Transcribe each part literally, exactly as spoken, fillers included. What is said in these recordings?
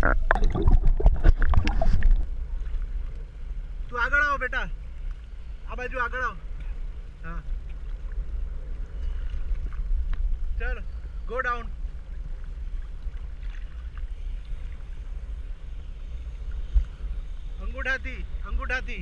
तू आगळ आओ बेटा, आ बाजू आगळ आओ। हाँ चल गो डाउन। अंगूठा थी, अंगूठा थी।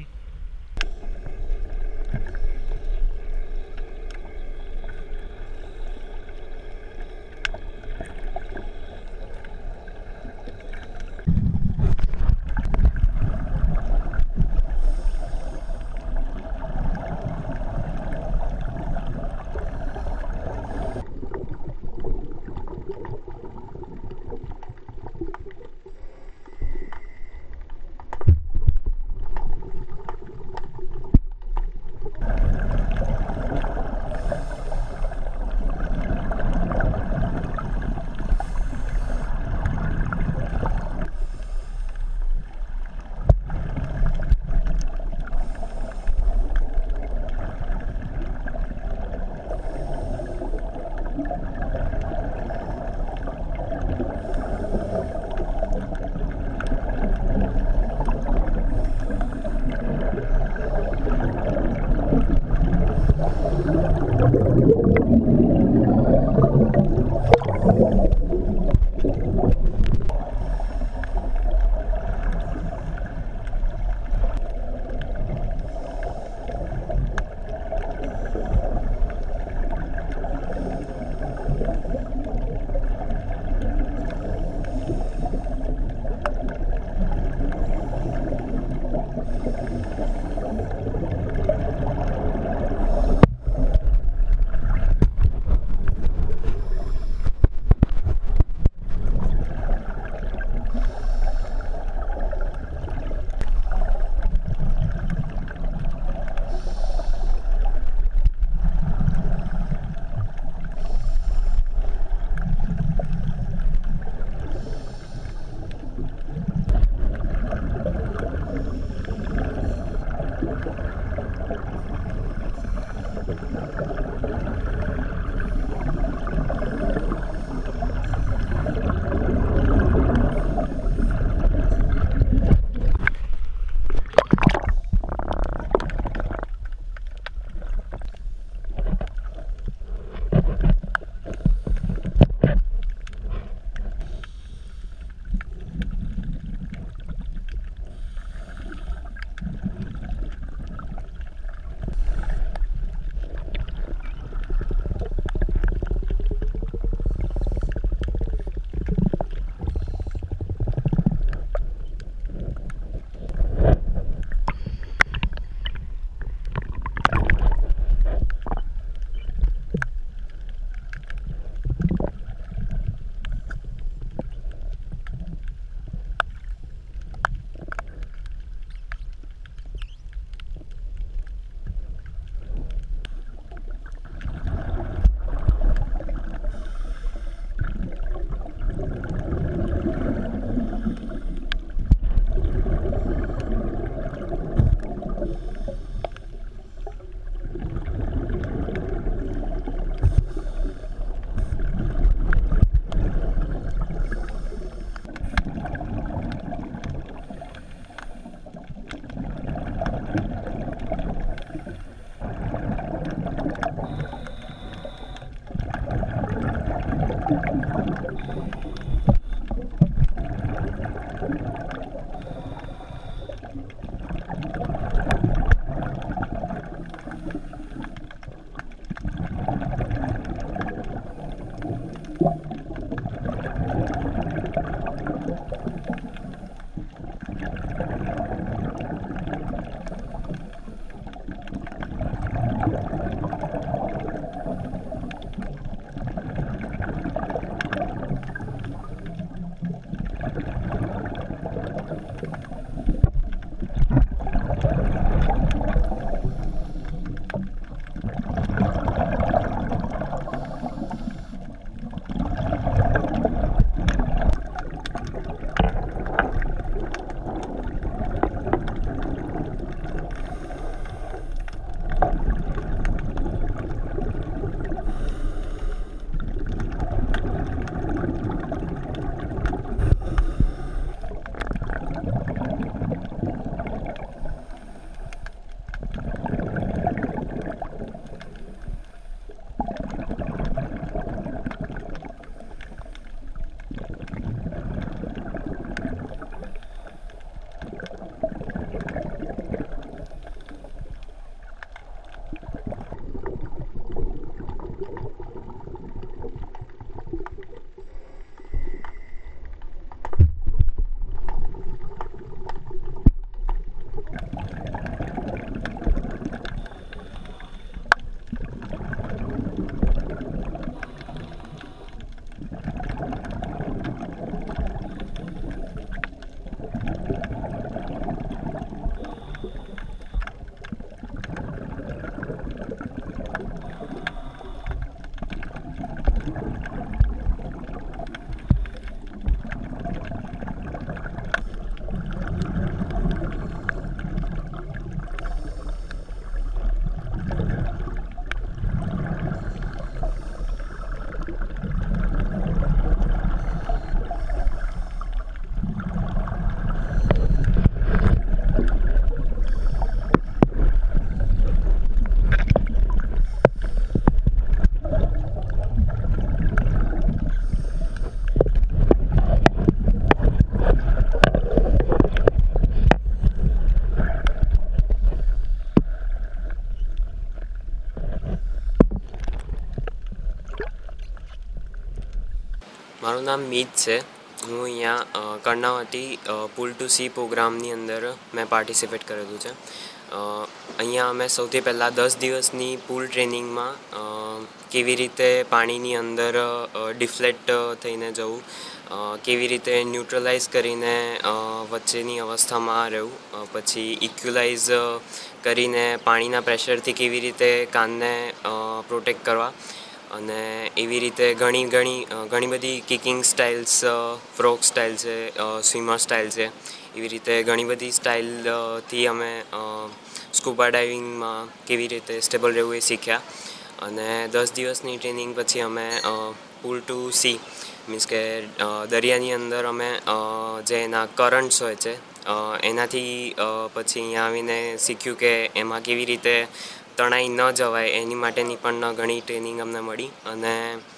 મારું નામ મિત છે. હું અહીંયા કર્ણાવતી પુલ ટુ સી પ્રોગ્રામની અંદર મેં પાર્ટિસિપેટ કરેલું છે. અહીંયા અમે સૌથી પહેલાં દસ દિવસની પુલ ટ્રેનિંગમાં કેવી રીતે પાણીની અંદર ડિફ્લેટ થઈને જવું, કેવી રીતે ન્યુટ્રલાઇઝ કરીને વચ્ચેની અવસ્થામાં રહેવું, પછી ઇક્વલાઇઝ કરીને પાણીના પ્રેશરથી કેવી રીતે કાનને પ્રોટેક્ટ કરવા, અને એવી રીતે ઘણી ઘણી ઘણી બધી કિકિંગ સ્ટાઇલ્સ, ફ્રોક સ્ટાઇલ છે, સ્વિમર સ્ટાઇલ છે, એવી રીતે ઘણી બધી સ્ટાઇલથી અમે સ્કૂબા ડાઇવિંગમાં કેવી રીતે સ્ટેબલ રહેવું એ શીખ્યા. અને દસ દિવસની ટ્રેનિંગ પછી અમે પુલ ટુ સી મીન્સ કે દરિયાની અંદર અમે જે એના કરન્ટ્સ હોય છે એનાથી પછી અહીંયા આવીને શીખ્યું કે એમાં કેવી રીતે તણાઈ ન જવાય એની માટેની પણ ઘણી ટ્રેનિંગ અમને મળી. અને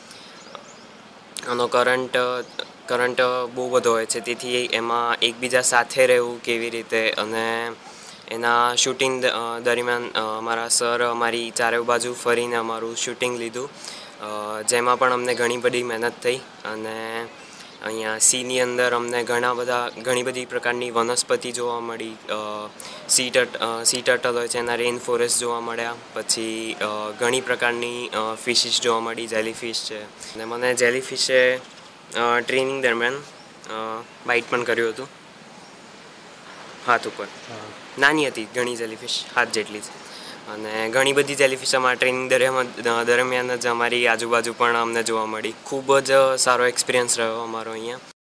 આનો કરંટ કરંટ બહુ બધો હોય છે, તેથી એમાં એકબીજા સાથે રહેવું કેવી રીતે, અને એના શૂટિંગ દરમિયાન અમારા સર અમારી ચારે બાજુ ફરીને અમારું શૂટિંગ લીધું, જેમાં પણ અમને ઘણી બધી મહેનત થઈ. અને અહીંયા સીની અંદર અમને ઘણા બધા ઘણી બધી પ્રકારની વનસ્પતિ જોવા મળી. સી ટટ સી ટર્ટલ હોય છે એના રેઇન ફોરેસ્ટ જોવા મળ્યા, પછી ઘણી પ્રકારની ફિશિસ જોવા મળી, જેલીફિશ છે. અને મને જેલીફિશે ટ્રેનિંગ દરમિયાન બાઇટ પણ કર્યું હતું હાથ ઉપર. નાની હતી ઘણી જેલીફિશ, હાથ જેટલી જ. અને ઘણી બધી જેલીફિશ અમારા ટ્રેનિંગ દરમિયાન દરમિયાન જ અમારી આજુબાજુ પણ અમને જોવા મળી. ખૂબ જ સારો એક્સપિરિયન્સ રહ્યો અમારો અહીંયા.